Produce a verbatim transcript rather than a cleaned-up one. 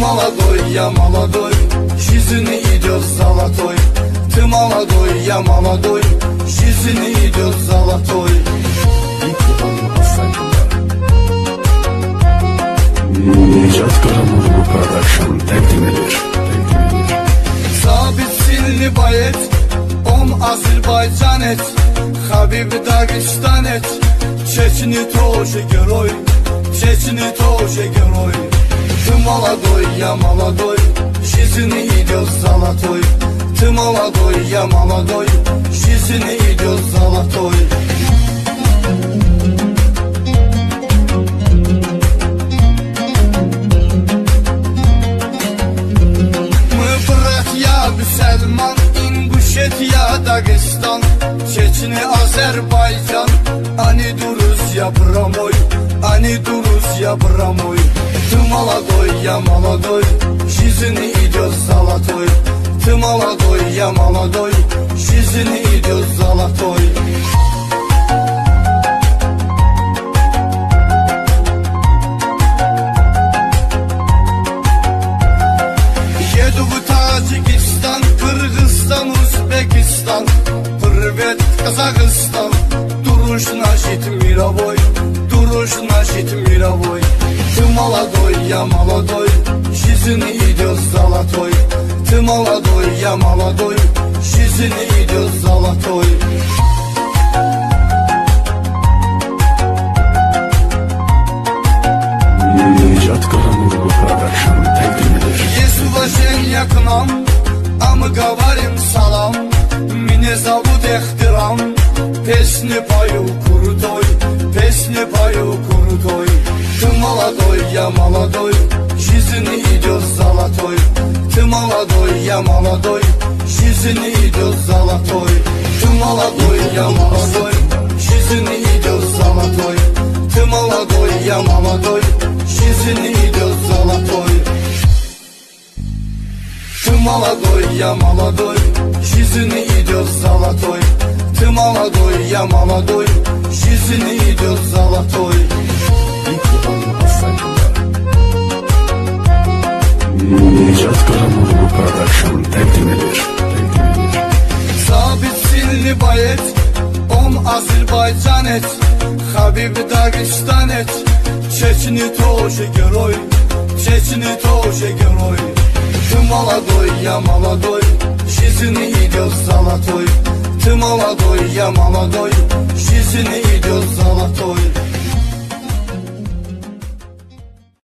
молодой, я молодой, жизнь идет золотой. Ты молодой, я молодой, жизнь идет золотой. Necat Karamurlu Production təqdim edir. Sabit Silni Bayet, Om Azerbaycan et, Habib Dagestan et, Чечни тоже герой, Чечни тоже герой. Ты молодой, я молодой, жизнь идет золотой. Ты молодой, я молодой, жизнь идет золотой. Müslüman, İnguşetiya, Dagestan, Çeçni, Azerbaycan, Ani Duruzya, Bramoy, Ani Duruzya, Bramoy. Ты молодой, я молодой, жизнь идет золотой. Ты молодой, я молодой, жизнь идет золотой. Еду в Таджикистан, Кыргызстан, Узбекистан, привет, Казахстан. Дуруш нашит мировой, дуруш нашит мировой. Ты молодой, я молодой, жизнь идет золотой. Ты молодой, я молодой, жизнь идет золотой. Necat Karamurlu Production təqdim edir. Есть уважение к нам, а мы говорим салам. Меня зовут Эхтирам, песни пою крутой, песни пою крутой. Ты молодой, я молодой, жизнь идет золотой. Ты молодой, я молодой, жизнь идет золотой. Ты молодой, я молодой, жизнь идет золотой. Ты молодой, я молодой, жизнь идет золотой. Ты молодой, я молодой, жизнь идет золотой. Ты молодой, я молодой, жизнь идет золотой. Necat Karamurlu Production təqdim edir. Sabit Silni Bayet, Om Azerbaycan et, Habib Dagestan et, Чечни тоже герой, Чечни тоже герой. Ты молодой, я молодой, жизнь идет золотой. Ты молодой, я молодой, жизнь идет золотой.